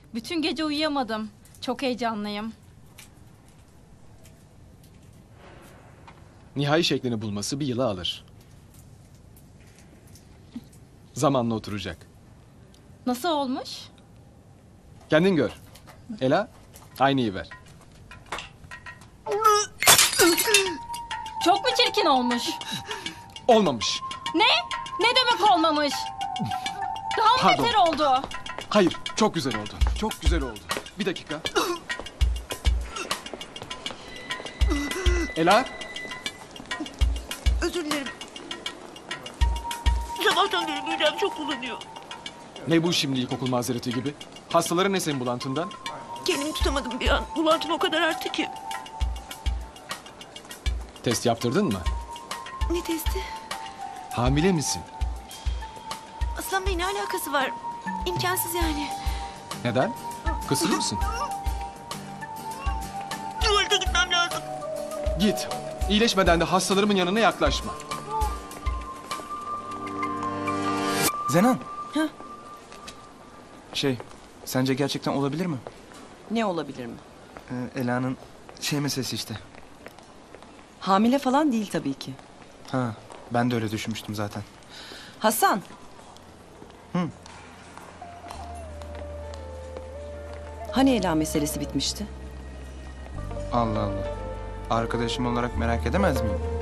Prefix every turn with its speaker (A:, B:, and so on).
A: Bütün gece uyuyamadım. Çok heyecanlıyım.
B: Nihai şeklini bulması bir yılı alır. Zamanla oturacak.
A: Nasıl olmuş?
B: Kendin gör. Ela, aynayı ver.
A: Çok mu çirkin olmuş?
B: Olmamış.
A: Ne? Ne demek olmamış? Daha mı
B: Pardon.
A: beter oldu?
B: Hayır, çok güzel oldu. Çok güzel oldu. Bir dakika. Ela,
C: Özür dilerim. Sabahtan beri midem çok bulanıyor.
B: ne bu şimdi ilkokul mazereti gibi? Hastaların ne senin bulantından?
C: Kendimi tutamadım bir an. Bulantım o kadar arttı ki.
B: Test yaptırdın mı?
C: Ne testi?
B: Hamile misin?
C: Aslan Bey ne alakası var? İmkansız yani.
B: Neden? Kısır mısın?
C: Tuvalete gitmem lazım.
B: Git. İyileşmeden de hastalarımın yanına yaklaşma.
D: Zenan.
E: Heh.
D: Sence gerçekten olabilir mi?
E: Ne olabilir mi?
D: Ela'nın meselesi işte.
E: Hamile falan değil tabii ki.
D: Ha, ben de öyle düşünmüştüm zaten.
E: Hasan.
D: Hı.
E: Hani Ela meselesi bitmişti?
D: Allah Allah. Arkadaşım olarak merak edemez miyim?